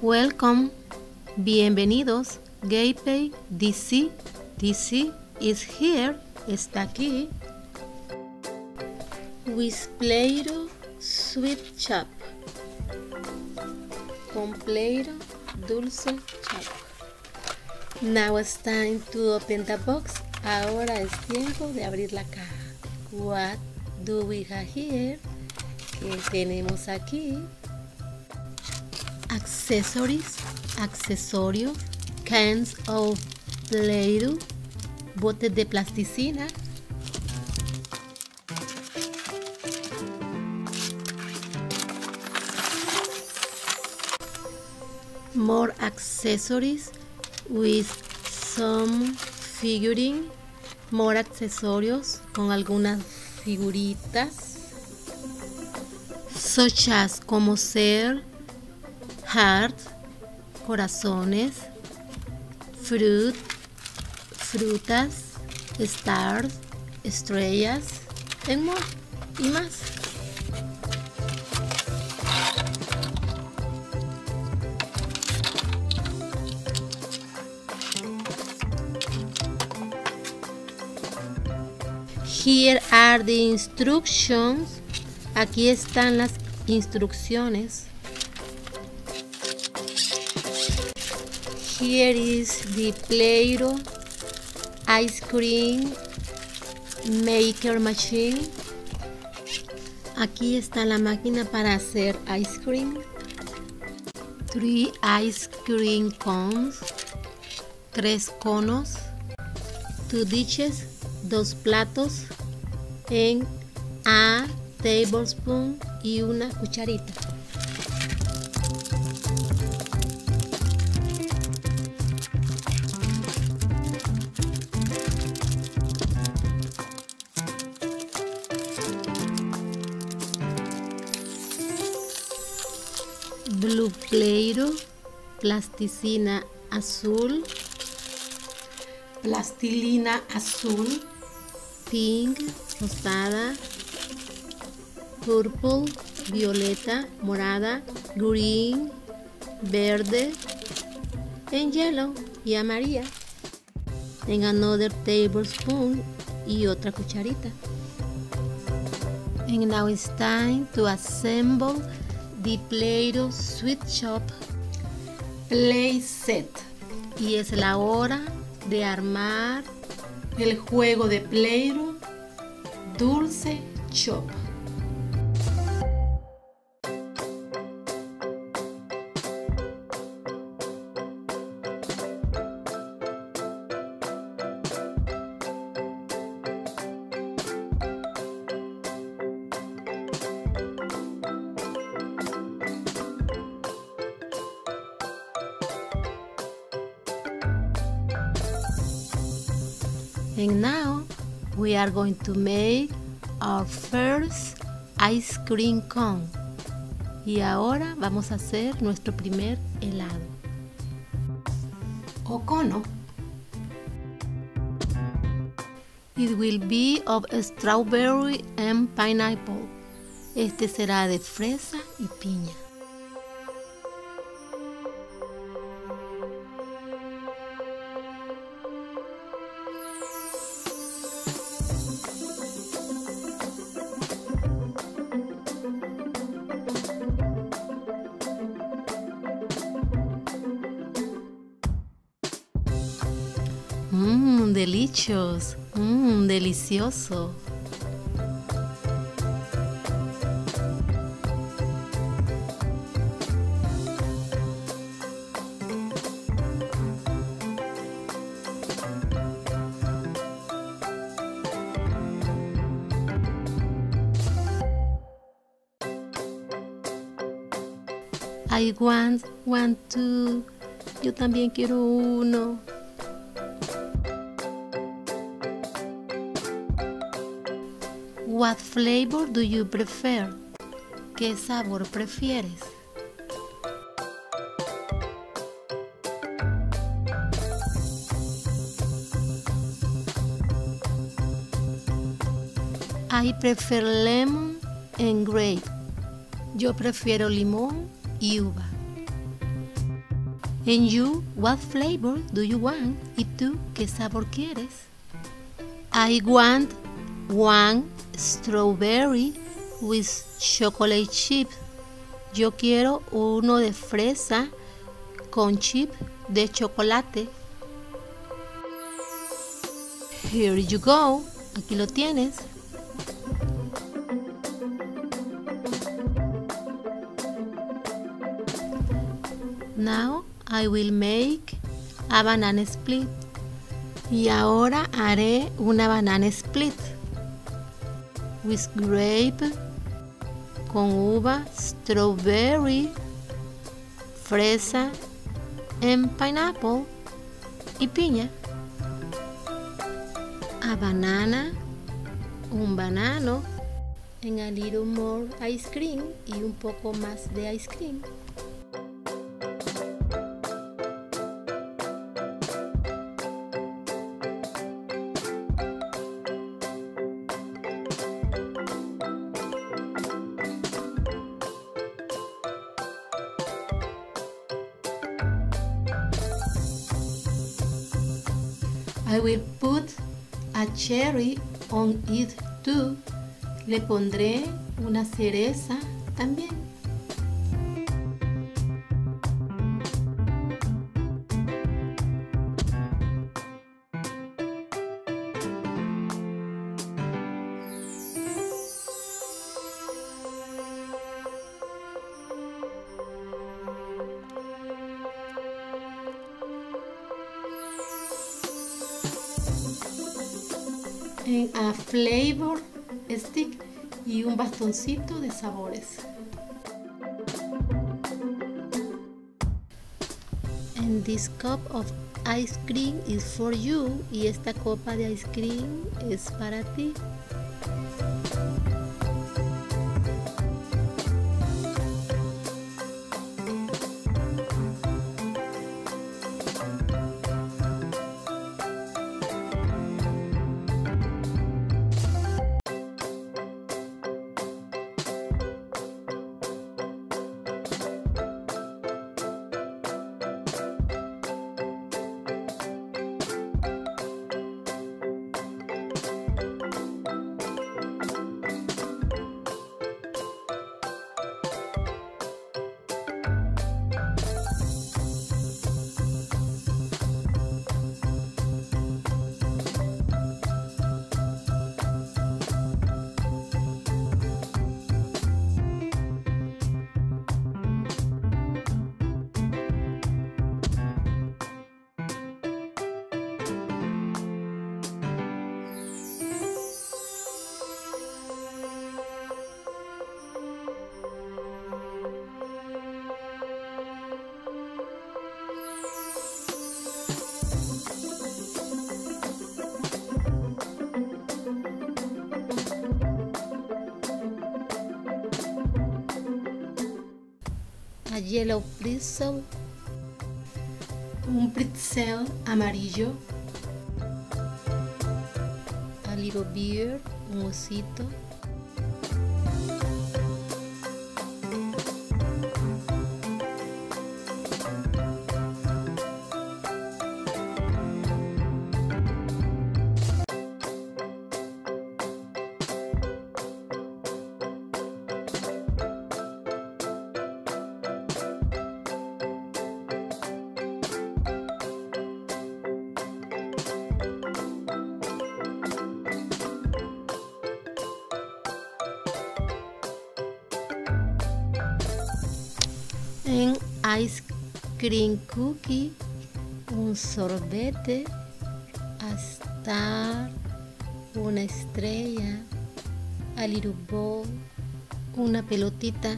Welcome, bienvenidos. Gaypay DC is here, está aquí. With Play-Doh Sweet Chop. Con Play-Doh Dulce Chop. Now it's time to open the box. Ahora es tiempo de abrir la caja. What do we have here? ¿Qué tenemos aquí? Accesorios, cans of Play-Doh, botes de plasticina, more accessories with some figuring, more accesorios con algunas figuritas, such as como ser heart, corazones, frutas, stars, estrellas, and more, y más. Here are the instructions. Aquí están las instrucciones. Here is the Play-Doh ice cream maker machine. Aquí está la máquina para hacer ice cream. 3 ice cream cones. 3 conos. 2 dishes. 2 platos. En a tablespoon y una cucharita. Blue Play-Doh, plastilina azul, pink, rosada, purple, violeta, morada, green, verde, and yellow y amarilla. En another tablespoon y otra cucharita. And now it's time to assemble the Play-Doh Sweet Chop Play Set. Y es la hora de armar el juego de Play-Doh Dulce Chop. And now we are going to make our first ice cream cone. Y ahora vamos a hacer nuestro primer helado o cono. It will be of strawberry and pineapple. Este será de fresa y piña. Delicious, delicioso. I want to. Yo también quiero uno. What flavor do you prefer? ¿Qué sabor prefieres? I prefer lemon and grape. Yo prefiero limón y uva. And you, what flavor do you want? ¿Y tú qué sabor quieres? I want one strawberry with chocolate chip. Yo quiero uno de fresa con chip de chocolate. Here you go. Aquí lo tienes. Now I will make a banana split. Y ahora haré una banana split. With grape, con uva, strawberry, fresa, and pineapple y piña. A banana, un banano, and a little more ice cream y un poco más de ice cream. I will put a cherry on it too. Le pondré una cereza también. En a flavor stick y un bastoncito de sabores. And this cup of ice cream is for you. Y esta copa de ice cream es para ti. A yellow pretzel, un pretzel amarillo, a little bear, un osito, en ice cream cookie, un sorbete, a star, una estrella, a little ball, una pelotita.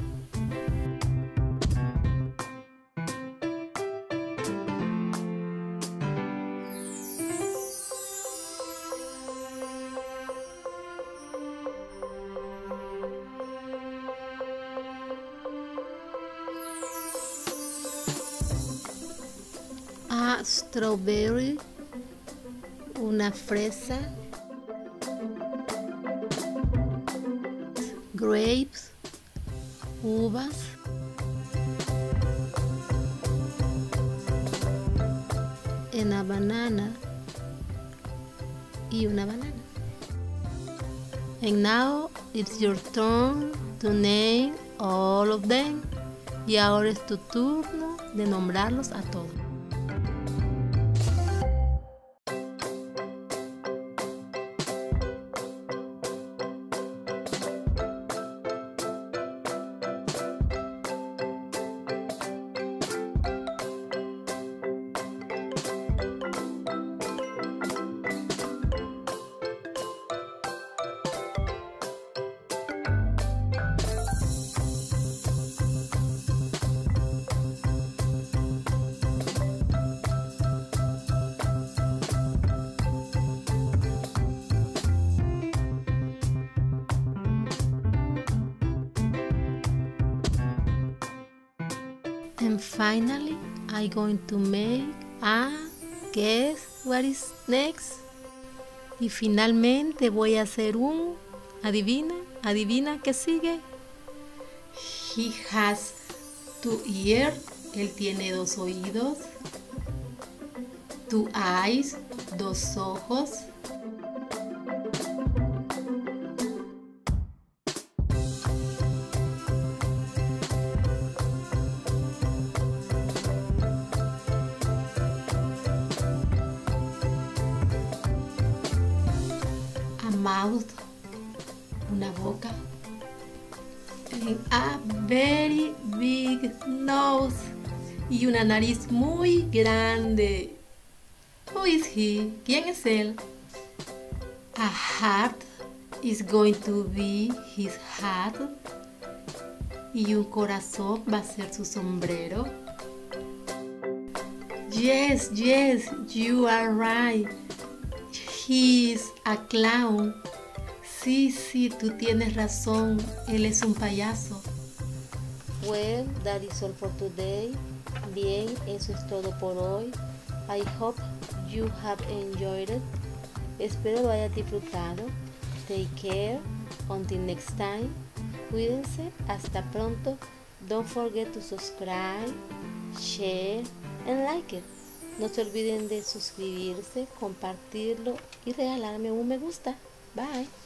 A strawberry, una fresa, grapes, uvas, and a banana. Y una banana. And now it's your turn to name all of them. Y ahora es tu turno de nombrarlos a todos. And finally, I'm going to make a guess what is next. Y finalmente voy a hacer un adivina qué sigue. He has 2 ears. Él tiene 2 oídos. 2 eyes. 2 ojos. Mouth, una boca, and a very big nose, y una nariz muy grande. Who is he? ¿Quién es él? A hat is going to be his hat, y un corazón va a ser su sombrero. Yes, you are right. He is a clown. Sí, tú tienes razón. Él es un payaso. Well, that is all for today. Bien, eso es todo por hoy. I hope you have enjoyed it. Espero lo hayas disfrutado. Take care. Until next time. Cuídense. Hasta pronto. Don't forget to subscribe, share, and like it. No se olviden de suscribirse, compartirlo y regalarme un me gusta. Bye.